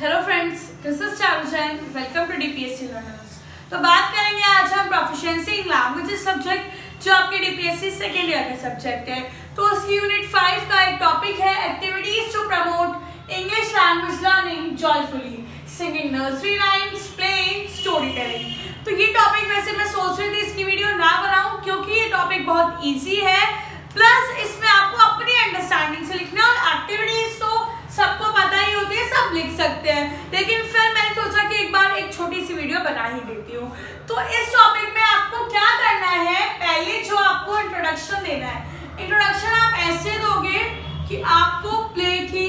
Hello friends, this is Charu Jain. Welcome to DPSC learners. तो बात करेंगे आज हम प्रोफिशिएंसी इन लैंग्वेजेस सब्जेक्ट, जो आपके डीपीएससी सेकेंड ईयर का सब्जेक्ट है। तो उसकी यूनिट 5 का एक टॉपिक है activities to promote English language learning joyfully, singing nursery rhymes, playing, story telling. तो ये टॉपिक वैसे मैं सोच रही थी इसकी वीडियो ना बनाऊं, क्योंकि ये टॉपिक बहुत ईजी है, प्लस इसमें आपको अपनी अंडरस्टैंडिंग से लिखना, और एक्टिविटीज तो सबको पता ही होती है, सब लिख सकते हैं। लेकिन फिर मैंने सोचा कि एक बार एक छोटी सी वीडियो बना ही देती हूँ। तो इस टॉपिक में आपको क्या करना है, पहले जो आपको इंट्रोडक्शन देना है। इंट्रोडक्शन आप ऐसे दोगे कि आपको प्ले की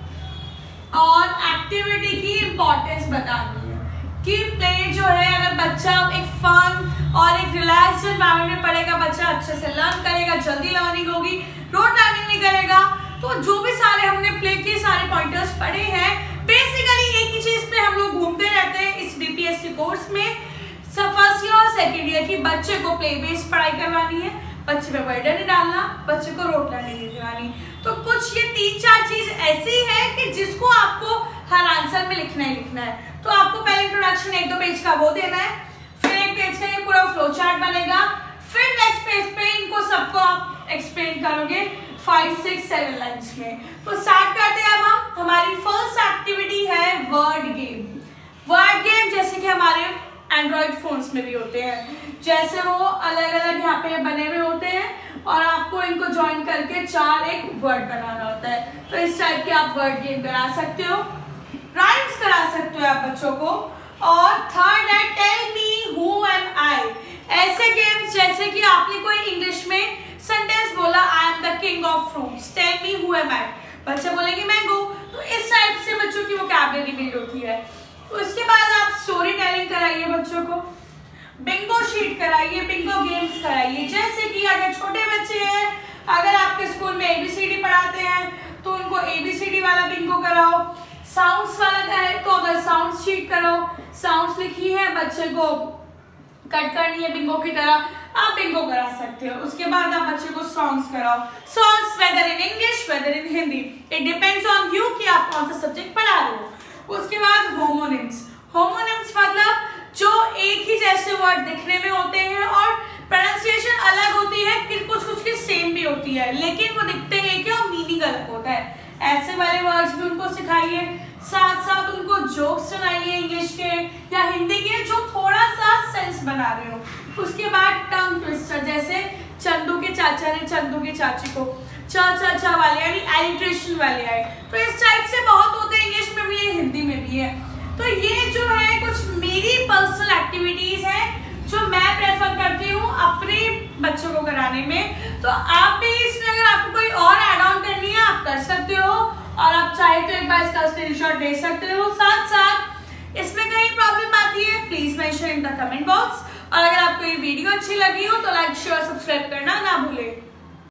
और एक्टिविटी की इंपॉर्टेंस बतानी है कि प्ले जो है, अगर बच्चा एक फन और एक रिलैक्स एनवायरनमेंट में पढ़ेगा, बच्चा अच्छे से लर्न करेगा, जल्दी लर्निंग होगी, रोड लर्निंग नहीं करेगा। तो जो भी सारे हमने प्ले के सारे पॉइंटर्स पढ़े हैं, बेसिकली एक ही चीज पे हम लोग घूमते रहते हैं इस बीपीएससी कोर्स में। फर्स्ट ईयर और सेकेंड ईयर की बच्चे को प्ले बेस्ड पढ़ाई करवानी है, बच्चे पे बर्डन नहीं डालना, बच्चे को रोड लर्निंग नहीं करवानी। तो कुछ ये 3-4 चीज ऐसी है कि जिसको आपको हर आंसर में लिखना ही लिखना है। तो आपको पहले इंट्रोडक्शन 1-2 पेज का वो देना है, फिर एक पेज का ये पूरा फ्लो चार्ट बनेगा, फिर नेक्स्ट पेज पे इनको सबको आप एक्सप्लेन करोगे 5-6-7 लाइन्स में। तो स्टार्ट करते हैं। अब हमारी फर्स्ट एक्टिविटी है वर्ड गेम। वर्ड गेम जैसे कि हमारे एंड्रॉइड फोन्स में भी होते हैं, जैसे वो अलग अलग यहाँ पे बने हुए होते हैं और आपको इनको ज्वाइन करके 4 एक वर्ड बनाना होता है। तो इस टाइप के आप वर्ड गेम करा सकते हो, राइम्स करा सकते हो आप बच्चों को। और थर्ड है tell me who am I. ऐसे गेम्स जैसे कि आपने कोई इंग्लिश में सेंटेंस बोला, I am the king of fruits, tell me who am I, बच्चे बोलेंगे मैंगो। तो इस टाइप से बच्चों की वोकैबुलरी बिल्ड होती है। उसके बाद आप स्टोरी टेलिंग कराइए बच्चों को, बिंगो शीट कराइए, बिंगो गेम्स कराइए। जैसे कि अगर छोटे बच्चे हैं, अगर आपके स्कूल में ABCD पढ़ाते हैं तो उनको ABCD वाला बिंगो कराओ। साउंड्स वाला है तो अगर साउंड शीट कराओ, साउंड्स लिखी है, बच्चे को कट करनी है बिंगो की तरह, आप बिंगो करा सकते हो। उसके बाद आप बच्चे को सॉन्ग्स कराओ, songs whether in English whether in Hindi, it depends on you कि आप कौन सा सब्जेक्ट पढ़ा रहे हो। उसके बाद होमोनिम्स। होमोनिम्स मतलब जो एक ही जैसे वर्ड दिखने में होते हैं और प्रोनाउंसिएशन अलग होती है, कि कुछ कुछ की सेम भी होती है, लेकिन वो दिखते एक ही और मीनिंग अलग होता है। ऐसे वाले वर्ड्स भी उनको सिखाइए, साथ साथ उनको जोक्स सुनाइए इंग्लिश के या हिंदी के, जो थोड़ा सा सेंस बना रहे हो। उसके बाद टंग ट्विस्टर, जैसे चंदू के चाचा ने चंदू की चाची को चा चा चा वाले यानी एलिट्रेशन वाले आए। तो इस टाइप से बहुत होते हैं, इंग्लिश में भी है, हिंदी में भी है। तो ये जो है कुछ मेरी पर्सनल एक्टिविटीज हैं जो मैं प्रेफर करती हूँ अपने बच्चों को कराने में। तो आप भी इसमें अगर आपको कोई और ऐड ऑन करनी है आप कर सकते हो, और आप चाहे तो एक बार इसका स्क्रीनशॉट दे सकते हो। साथ साथ इसमें कहीं प्रॉब्लम आती है please mention in the comment box. और अगर आपको ये वीडियो अच्छी लगी हो तो लाइक शेयर सब्सक्राइब करना ना भूलें।